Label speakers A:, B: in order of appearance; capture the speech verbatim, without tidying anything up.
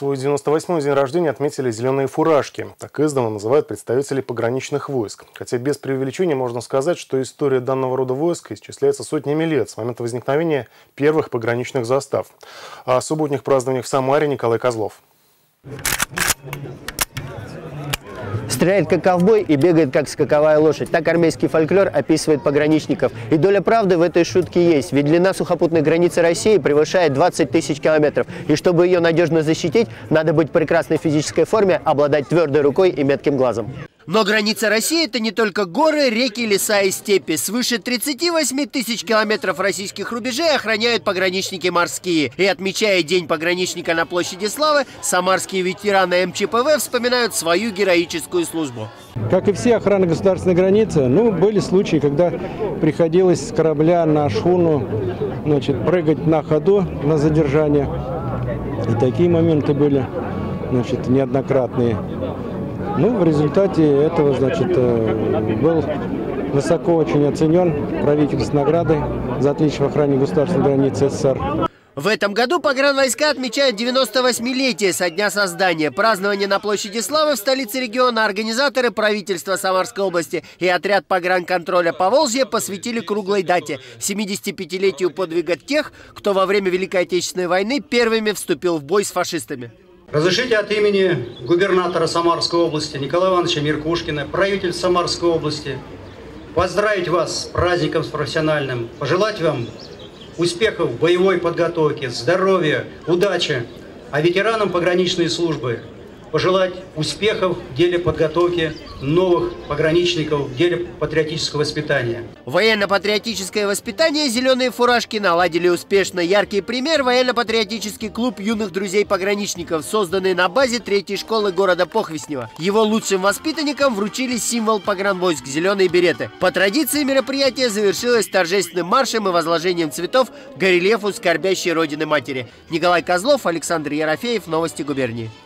A: Свой девяносто восьмой день рождения отметили «Зеленые фуражки». Так издавна называют представителей пограничных войск. Хотя без преувеличения можно сказать, что история данного рода войск исчисляется сотнями лет с момента возникновения первых пограничных застав. О субботних празднованиях в Самаре Николай Козлов.
B: Стреляет как ковбой и бегает как скаковая лошадь. Так армейский фольклор описывает пограничников. И доля правды в этой шутке есть. Ведь длина сухопутной границы России превышает двадцать тысяч километров. И чтобы ее надежно защитить, надо быть в прекрасной физической форме, обладать твердой рукой и метким глазом. Но граница России – это не только горы, реки, леса и степи. Свыше тридцати восьми тысяч километров российских рубежей охраняют пограничники морские. И отмечая День пограничника на площади Славы, самарские ветераны эм че пэ вэ вспоминают свою героическую службу.
C: Как и все охраны государственной границы, ну, были случаи, когда приходилось с корабля на шхуну, значит, прыгать на ходу на задержание. И такие моменты были, значит, неоднократные. Ну, в результате этого, значит, был высоко очень оценен правительством наградой за отличие в охране государственной границы эс эс эс эр.
B: В этом году погранвойска отмечают девяносто восьмилетие со дня создания. Празднование на площади Славы в столице региона организаторы правительства Самарской области и отряд погранконтроля Поволжья посвятили круглой дате – семидесятипятилетию подвига тех, кто во время Великой Отечественной войны первыми вступил в бой с фашистами.
D: Разрешите от имени губернатора Самарской области Николая Ивановича Меркушкина, правительства Самарской области, поздравить вас с праздником с профессиональным, пожелать вам успехов в боевой подготовке, здоровья, удачи, а ветеранам пограничной службы пожелать успехов в деле подготовки новых пограничников в деле патриотического воспитания.
B: Военно-патриотическое воспитание «Зеленые фуражки» наладили успешно. Яркий пример – военно-патриотический клуб юных друзей-пограничников, созданный на базе третьей школы города Похвеснево. Его лучшим воспитанникам вручили символ погранвойск – зеленые береты. По традиции мероприятие завершилось торжественным маршем и возложением цветов к горельефу скорбящей Родины Матери. Николай Козлов, Александр Ерофеев, Новости губернии.